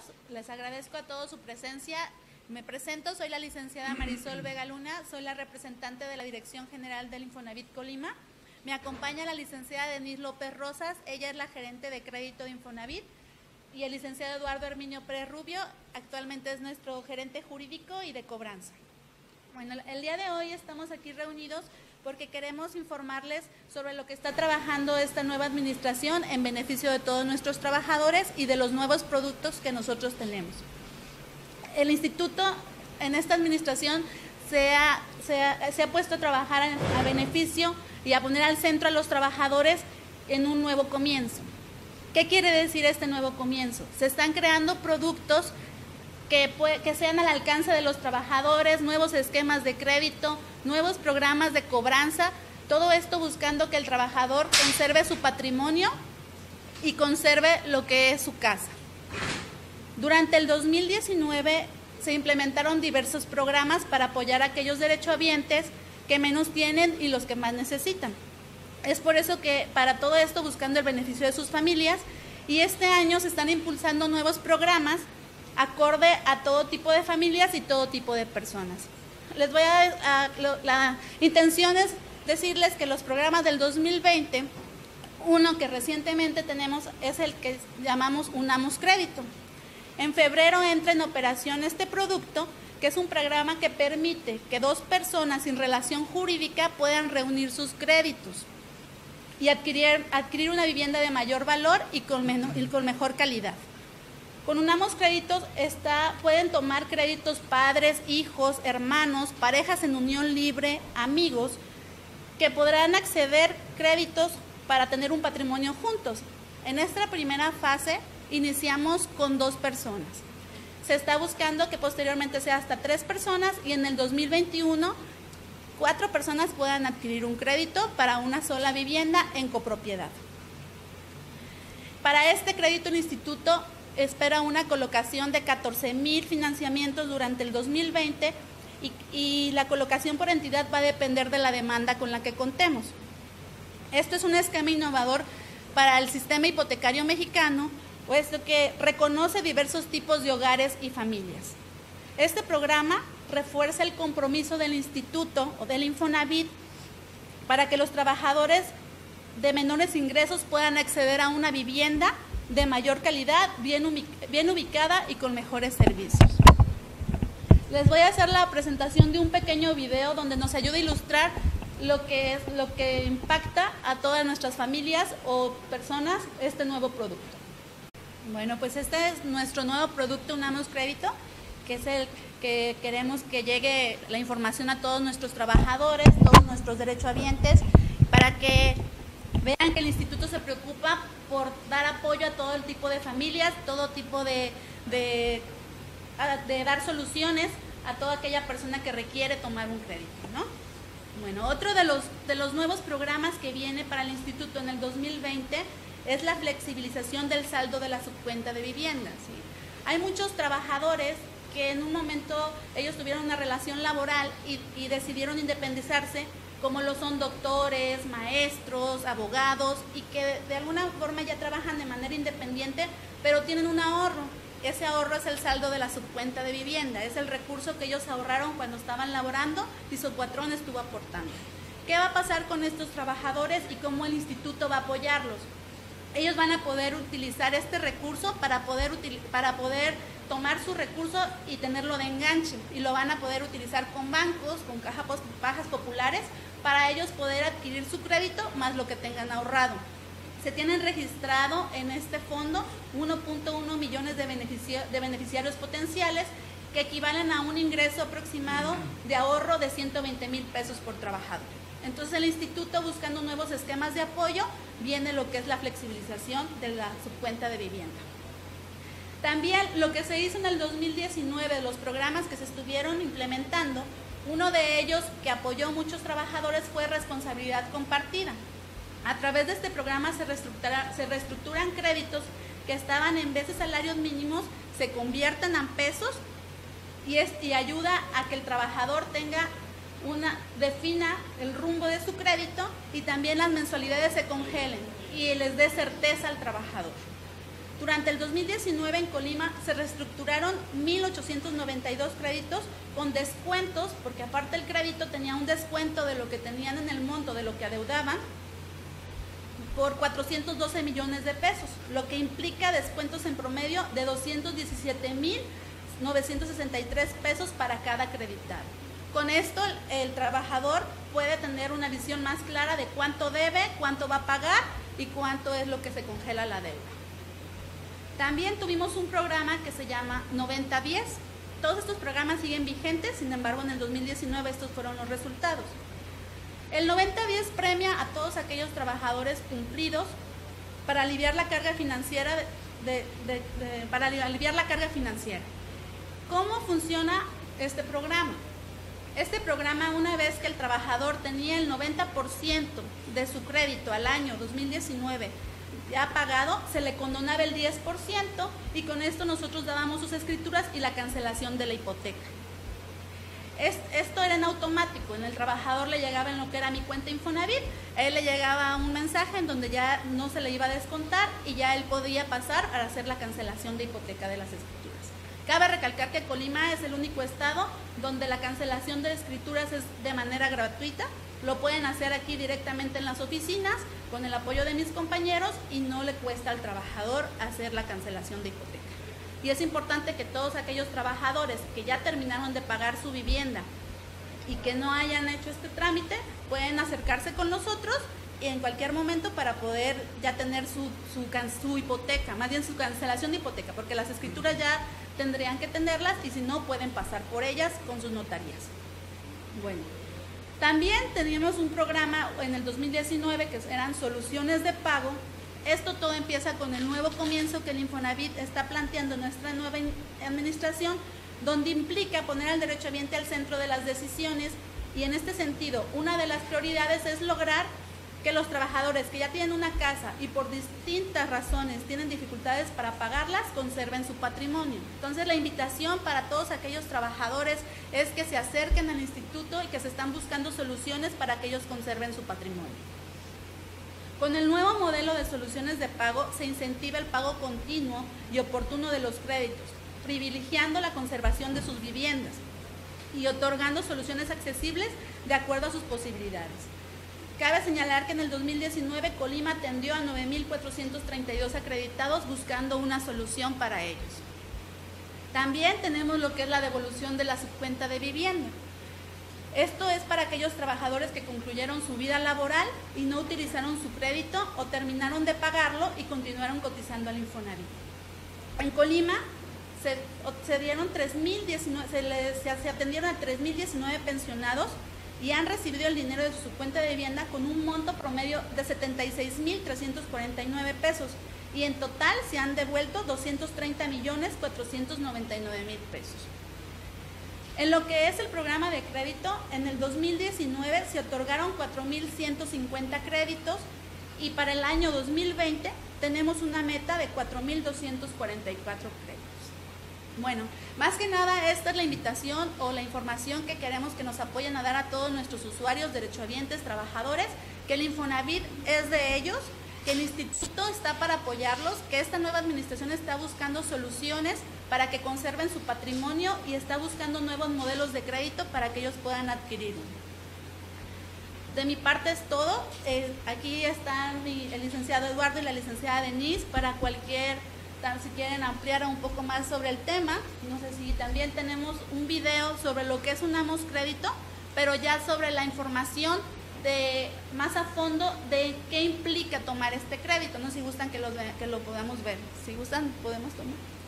les agradezco a todos su presencia. Me presento, soy la licenciada Marisol Vega Luna, soy la representante de la Dirección General del Infonavit Colima. Me acompaña la licenciada Denise López Rosas, ella es la gerente de crédito de Infonavit, y el licenciado Eduardo Herminio Pérez Rubio, actualmente es nuestro gerente jurídico y de cobranza. Bueno, el día de hoy estamos aquí reunidos porque queremos informarles sobre lo que está trabajando esta nueva administración en beneficio de todos nuestros trabajadores y de los nuevos productos que nosotros tenemos. El instituto en esta administración se ha puesto a trabajar a beneficio y a poner al centro a los trabajadores en un nuevo comienzo. ¿Qué quiere decir este nuevo comienzo? Se están creando productos que sean al alcance de los trabajadores, nuevos esquemas de crédito, nuevos programas de cobranza, todo esto buscando que el trabajador conserve su patrimonio y conserve lo que es su casa. Durante el 2019 se implementaron diversos programas para apoyar a aquellos derechohabientes que menos tienen y los que más necesitan. Es por eso que para todo esto buscando el beneficio de sus familias, y este año se están impulsando nuevos programas acorde a todo tipo de familias y todo tipo de personas. La intención es decirles que los programas del 2020, uno que recientemente tenemos es el que llamamos Unamos Crédito. En febrero entra en operación este producto, que es un programa que permite que dos personas sin relación jurídica puedan reunir sus créditos y adquirir una vivienda de mayor valor y con mejor calidad. Con Unamos Créditos pueden tomar créditos padres, hijos, hermanos, parejas en unión libre, amigos, que podrán acceder créditos para tener un patrimonio juntos. En esta primera fase iniciamos con 2 personas. Se está buscando que posteriormente sea hasta 3 personas y en el 2021 4 personas puedan adquirir un crédito para una sola vivienda en copropiedad. Para este crédito el instituto espera una colocación de 14,000 financiamientos durante el 2020 y la colocación por entidad va a depender de la demanda con la que contemos. Esto es un esquema innovador para el sistema hipotecario mexicano, puesto que reconoce diversos tipos de hogares y familias. Este programa refuerza el compromiso del instituto o del Infonavit para que los trabajadores de menores ingresos puedan acceder a una vivienda de mayor calidad, bien ubicada y con mejores servicios. Les voy a hacer la presentación de un pequeño video donde nos ayuda a ilustrar lo que impacta a todas nuestras familias o personas este nuevo producto. Bueno, pues este es nuestro nuevo producto Unamos Crédito, que es el que queremos que llegue la información a todos nuestros trabajadores, todos nuestros derechohabientes, para que vean que el instituto se preocupa por dar apoyo a todo el tipo de familias, todo tipo de dar soluciones a toda aquella persona que requiere tomar un crédito, ¿no? Bueno, otro de los nuevos programas que viene para el instituto en el 2020 es la flexibilización del saldo de la subcuenta de vivienda, ¿sí? Hay muchos trabajadores que en un momento ellos tuvieron una relación laboral y decidieron independizarse, como lo son doctores, maestros, abogados, y que de alguna forma ya trabajan de manera independiente, pero tienen un ahorro. Ese ahorro es el saldo de la subcuenta de vivienda, es el recurso que ellos ahorraron cuando estaban laborando y su patrón estuvo aportando. ¿Qué va a pasar con estos trabajadores y cómo el instituto va a apoyarlos? Ellos van a poder utilizar este recurso para poder tomar su recurso y tenerlo de enganche, y lo van a poder utilizar con bancos, con cajas populares, para ellos poder adquirir su crédito más lo que tengan ahorrado. Se tienen registrado en este fondo 1.1 millones de beneficiarios potenciales, que equivalen a un ingreso aproximado de ahorro de 120,000 pesos por trabajador. Entonces el instituto, buscando nuevos esquemas de apoyo, viene lo que es la flexibilización de la subcuenta de vivienda. También lo que se hizo en el 2019, los programas que se estuvieron implementando, uno de ellos que apoyó a muchos trabajadores fue responsabilidad compartida. A través de este programa se reestructuran créditos que estaban en vez de salarios mínimos, se convierten a pesos y ayuda a que el trabajador defina el rumbo de su crédito y también las mensualidades se congelen y les dé certeza al trabajador. Durante el 2019 en Colima se reestructuraron 1.892 créditos con descuentos, porque aparte el crédito tenía un descuento de lo que tenían en el monto, de lo que adeudaban, por 412 millones de pesos, lo que implica descuentos en promedio de 217.963 pesos para cada acreditado. Con esto el trabajador puede tener una visión más clara de cuánto debe, cuánto va a pagar y cuánto es lo que se congela la deuda. También tuvimos un programa que se llama 90-10. Todos estos programas siguen vigentes, sin embargo en el 2019 estos fueron los resultados. El 90-10 premia a todos aquellos trabajadores cumplidos para aliviar la carga financiera. ¿Cómo funciona este programa? Este programa, una vez que el trabajador tenía el 90% de su crédito al año 2019 ya pagado, se le condonaba el 10% y con esto nosotros dábamos sus escrituras y la cancelación de la hipoteca. Esto era en automático, en el trabajador le llegaba en lo que era mi cuenta Infonavit, a él le llegaba un mensaje en donde ya no se le iba a descontar y ya él podía pasar a hacer la cancelación de hipoteca de las escrituras. Cabe recalcar que Colima es el único estado donde la cancelación de escrituras es de manera gratuita. Lo pueden hacer aquí directamente en las oficinas con el apoyo de mis compañeros y no le cuesta al trabajador hacer la cancelación de hipoteca. Y es importante que todos aquellos trabajadores que ya terminaron de pagar su vivienda y que no hayan hecho este trámite pueden acercarse con nosotros en cualquier momento para poder ya tener su hipoteca, más bien su cancelación de hipoteca, porque las escrituras ya tendrían que tenerlas y si no pueden pasar por ellas con sus notarías. Bueno, también teníamos un programa en el 2019 que eran soluciones de pago. Esto todo empieza con el nuevo comienzo que el Infonavit está planteando en nuestra nueva administración, donde implica poner al derechohabiente al centro de las decisiones y en este sentido una de las prioridades es lograr que los trabajadores que ya tienen una casa y por distintas razones tienen dificultades para pagarlas, conserven su patrimonio. Entonces la invitación para todos aquellos trabajadores es que se acerquen al instituto y que se están buscando soluciones para que ellos conserven su patrimonio. Con el nuevo modelo de soluciones de pago se incentiva el pago continuo y oportuno de los créditos, privilegiando la conservación de sus viviendas y otorgando soluciones accesibles de acuerdo a sus posibilidades. Cabe señalar que en el 2019 Colima atendió a 9.432 acreditados buscando una solución para ellos. También tenemos lo que es la devolución de la subcuenta de vivienda. Esto es para aquellos trabajadores que concluyeron su vida laboral y no utilizaron su crédito o terminaron de pagarlo y continuaron cotizando al Infonavit. En Colima se atendieron a 3.019 pensionados y han recibido el dinero de su cuenta de vivienda con un monto promedio de 76.349 pesos y en total se han devuelto 230.499.000 pesos. En lo que es el programa de crédito, en el 2019 se otorgaron 4.150 créditos y para el año 2020 tenemos una meta de 4.244 créditos. Bueno, más que nada esta es la invitación o la información que queremos que nos apoyen a dar a todos nuestros usuarios, derechohabientes, trabajadores, que el Infonavit es de ellos, que el instituto está para apoyarlos, que esta nueva administración está buscando soluciones para que conserven su patrimonio y está buscando nuevos modelos de crédito para que ellos puedan adquirir uno. De mi parte es todo. Aquí están el licenciado Eduardo y la licenciada Denise para si quieren ampliar un poco más sobre el tema. No sé si también tenemos un video sobre lo que es un Amos Crédito, pero ya sobre la información más a fondo de qué implica tomar este crédito. No sé si gustan que lo podamos ver. Si gustan, podemos tomar.